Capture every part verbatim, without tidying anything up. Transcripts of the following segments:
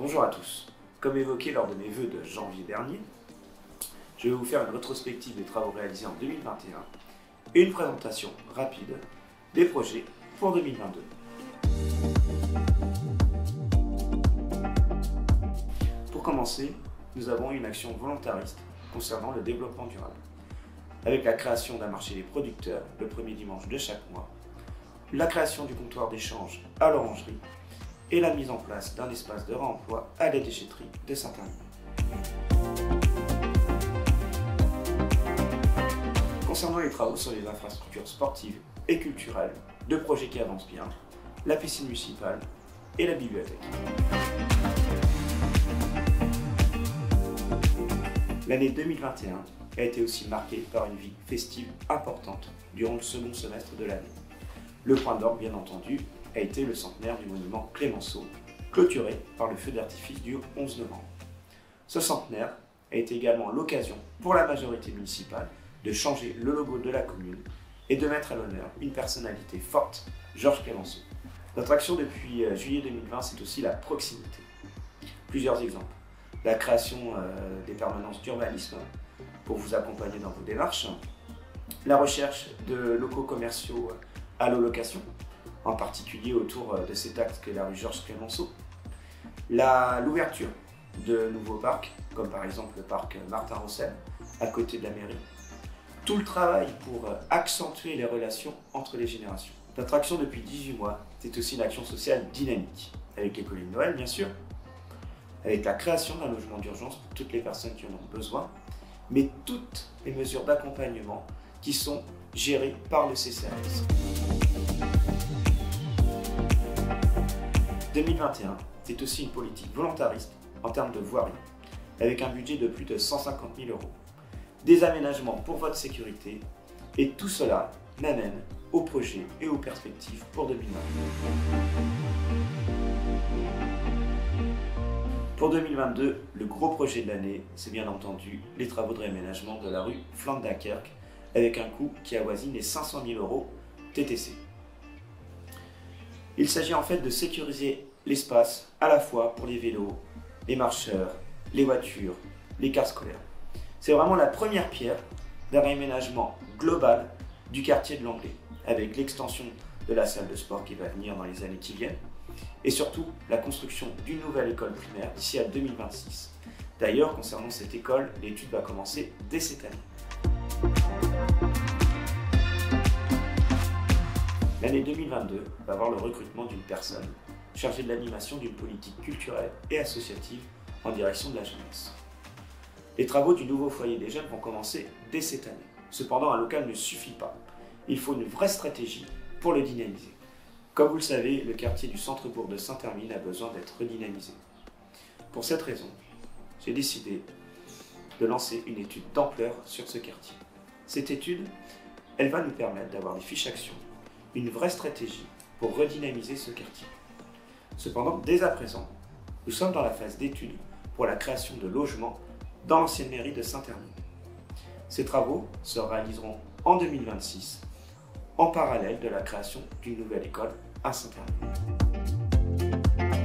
Bonjour à tous. Comme évoqué lors de mes vœux de janvier dernier, je vais vous faire une rétrospective des travaux réalisés en deux mille vingt et un et une présentation rapide des projets pour deux mille vingt-deux. Pour commencer, nous avons eu une action volontariste concernant le développement durable, avec la création d'un marché des producteurs le premier dimanche de chaque mois, la création du comptoir d'échange à l'Orangerie et la mise en place d'un espace de réemploi à la déchetterie de Saint-Hermine. Concernant les travaux sur les infrastructures sportives et culturelles, deux projets qui avancent bien, la piscine municipale et la bibliothèque. L'année deux mille vingt et un a été aussi marquée par une vie festive importante durant le second semestre de l'année. Le point d'orgue, bien entendu, a été le centenaire du monument Clémenceau, clôturé par le feu d'artifice du onze novembre. Ce centenaire a été également l'occasion pour la majorité municipale de changer le logo de la commune et de mettre à l'honneur une personnalité forte, Georges Clémenceau. Notre action depuis juillet deux mille vingt, c'est aussi la proximité. Plusieurs exemples. La création euh, des permanences d'urbanisme pour vous accompagner dans vos démarches, la recherche de locaux commerciaux à l'allocation, en particulier autour de cet axe qu'est la rue Georges Clémenceau, l'ouverture de nouveaux parcs, comme par exemple le parc Martin Roussel, à côté de la mairie, tout le travail pour accentuer les relations entre les générations. Notre action depuis dix-huit mois, c'est aussi une action sociale dynamique, avec les colis de Noël bien sûr, avec la création d'un logement d'urgence pour toutes les personnes qui en ont besoin, mais toutes les mesures d'accompagnement qui sont gérées par le C C A S. deux mille vingt et un, c'est aussi une politique volontariste en termes de voirie, avec un budget de plus de cent cinquante mille euros. Des aménagements pour votre sécurité, et tout cela m'amène aux projets et aux perspectives pour deux mille vingt-deux. Pour deux mille vingt-deux, le gros projet de l'année, c'est bien entendu les travaux de réaménagement de la rue Flandakirk, avec un coût qui avoisine les cinq cent mille euros T T C. Il s'agit en fait de sécuriser l'espace à la fois pour les vélos, les marcheurs, les voitures, les cars scolaires. C'est vraiment la première pierre d'un réaménagement global du quartier de l'Anglais, avec l'extension de la salle de sport qui va venir dans les années qui viennent, et surtout la construction d'une nouvelle école primaire d'ici à deux mille vingt-six. D'ailleurs, concernant cette école, l'étude va commencer dès cette année. L'année deux mille vingt-deux va voir le recrutement d'une personne chargée de l'animation d'une politique culturelle et associative en direction de la jeunesse. Les travaux du nouveau foyer des jeunes vont commencer dès cette année. Cependant, un local ne suffit pas. Il faut une vraie stratégie pour le dynamiser. Comme vous le savez, le quartier du centre-bourg de Saint-Hermine a besoin d'être redynamisé. Pour cette raison, j'ai décidé de lancer une étude d'ampleur sur ce quartier. Cette étude, elle va nous permettre d'avoir des fiches actions, une vraie stratégie pour redynamiser ce quartier. Cependant, dès à présent, nous sommes dans la phase d'étude pour la création de logements dans l'ancienne mairie de Saint-Hermine. Ces travaux se réaliseront en deux mille vingt-six, en parallèle de la création d'une nouvelle école à Saint-Hermine.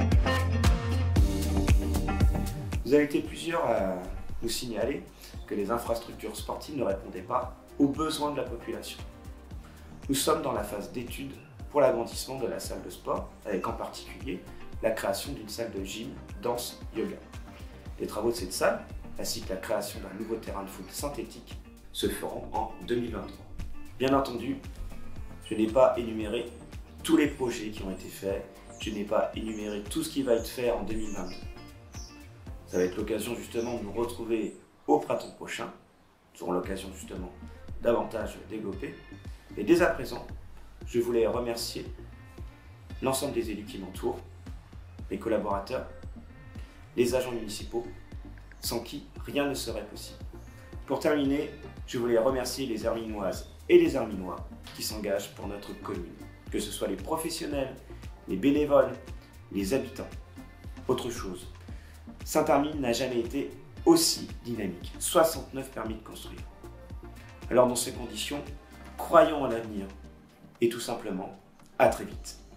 Vous avez été plusieurs à nous signaler que les infrastructures sportives ne répondaient pas aux besoins de la population. Nous sommes dans la phase d'étude pour l'agrandissement de la salle de sport, avec en particulier la création d'une salle de gym, danse, yoga. Les travaux de cette salle, ainsi que la création d'un nouveau terrain de foot synthétique, se feront en deux mille vingt-trois. Bien entendu, je n'ai pas énuméré tous les projets qui ont été faits, je n'ai pas énuméré tout ce qui va être fait en deux mille vingt-deux. Ça va être l'occasion justement de nous retrouver au printemps prochain, nous aurons l'occasion justement davantage développer. Et dès à présent, je voulais remercier l'ensemble des élus qui m'entourent, mes collaborateurs, les agents municipaux, sans qui rien ne serait possible. Pour terminer, je voulais remercier les Herminoises et les Herminois qui s'engagent pour notre commune, que ce soit les professionnels, les bénévoles, les habitants. Autre chose, Saint-Hermine n'a jamais été aussi dynamique, soixante-neuf permis de construire. Alors dans ces conditions, croyons en l'avenir et tout simplement, à très vite.